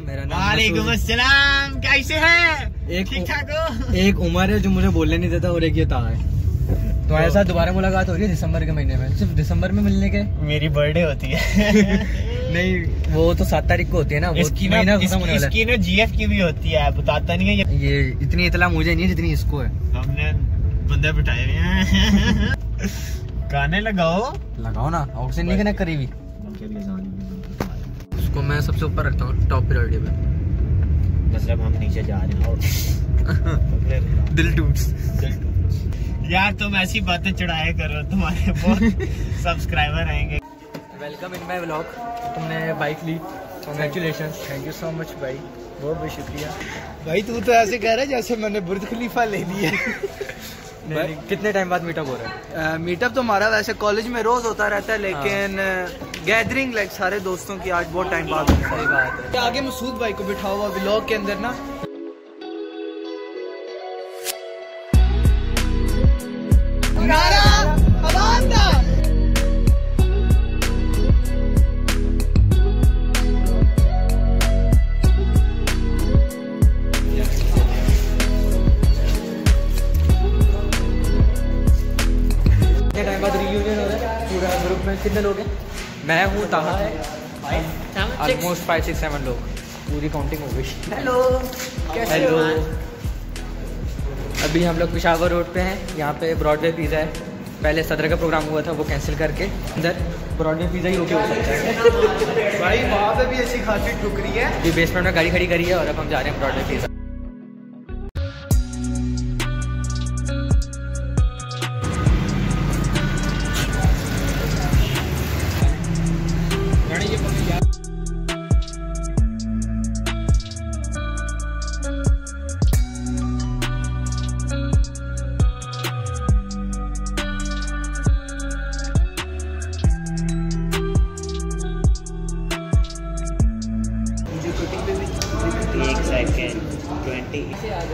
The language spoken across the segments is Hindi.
मेरा नाम वालेकुम अस्सलाम, कैसे हैं? ठीक ठाक हो? एक उमर है जो मुझे बोलने नहीं देता और एक ये ताहा है। तो ऐसा दोबारा मुलाकात हो रही है दिसंबर के महीने में, सिर्फ दिसंबर में मिलने के। मेरी बर्थडे होती है। नहीं, वो तो 7 तारीख को होती है ना, वो इसकी महीना खत्म होने वाला है। इसकी ना GF की भी होती है, बताता नहीं है ये इतनी इतला मुझे नहीं है जितनी इसको है। हमने बंदे बिठाए हुए हैं। गाने लगाओ ना, ऑक्सीजन नहीं कनेक्ट करी हुई। उसको मैं सबसे ऊपर रखता हूँ, टॉप प्रायोरिटी पे। मतलब हम नीचे जा रहे हैं और दिल टूट्स। यार तुम ऐसी बातें चढ़ाया करो, तुम्हारे बहुत सब्सक्राइबर आएंगे। Welcome in my vlog. तुमने बाइक ली, congratulation. Thank you so much भाई, बहुत बहुत शुक्रिया भाई। तू तो ऐसे कह रहा है जैसे मैंने बुर्ज खलीफा ले लिया। नहीं, कितने टाइम बाद मीटअप हो रहा है? मीटअप तो हमारा वैसे कॉलेज में रोज होता रहता है, लेकिन गैदरिंग लाइक सारे दोस्तों की आज बहुत टाइम बाद। सही बात है। आगे मसूद भाई को बिठा हुआ व्लॉग के अंदर ना। टाइम बाद रियूनियन हो रहा है पूरा ग्रुप में। कितने लोग हैं? मैं हूँ, ताहा है, ऑलमोस्ट 5, 6, 7 लोग। पूरी काउंटिंग हो गई। Hello, hello. अभी हम लोग पेशावर रोड पे हैं। यहाँ पे ब्रॉडवे पिज़्ज़ा है। पहले सदर का प्रोग्राम हुआ था, वो कैंसिल करके अंदर ब्रॉडवे पिज़्ज़ा ही ओके हो सकता है। भाई वहाँ पे भी अच्छी खासी ठुकरी है। अभी बेसमेंट में गाड़ी खड़ी करी है और अब हम जा रहे हैं ब्रॉडवे पिज़्ज़ा। एक सेकेंड 20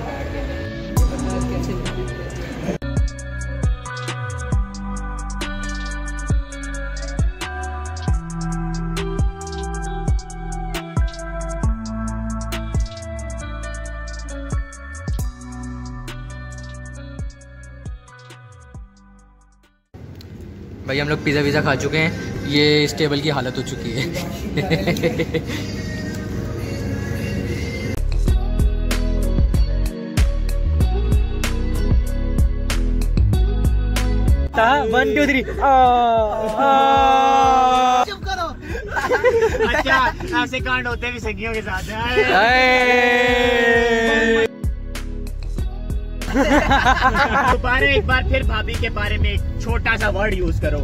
भाई हम लोग पिज़्ज़ा वीज़ा खा चुके हैं। ये इस टेबल की हालत हो चुकी है। ताहा 1 2 3 चुप करो। अच्छा, ऐसे कांड होते भी सखियों के साथ हैं। दोबारा एक बार फिर भाभी के बारे में एक छोटा सा वर्ड यूज करो।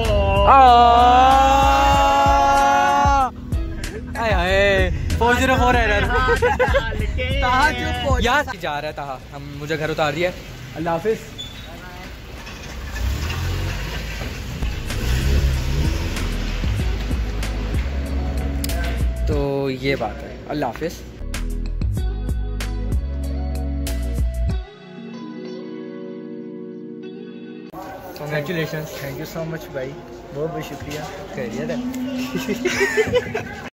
Hi 404 error. ताहा चुप हो। यहाँ से जा रहा है ताहा, हम मुझे घर उतार दिया। अल्लाह हाफिज। तो ये बात है, अल्लाह हाफिज। Congratulation, thank you so much भाई, बहुत बहुत शुक्रिया। खैरियत है।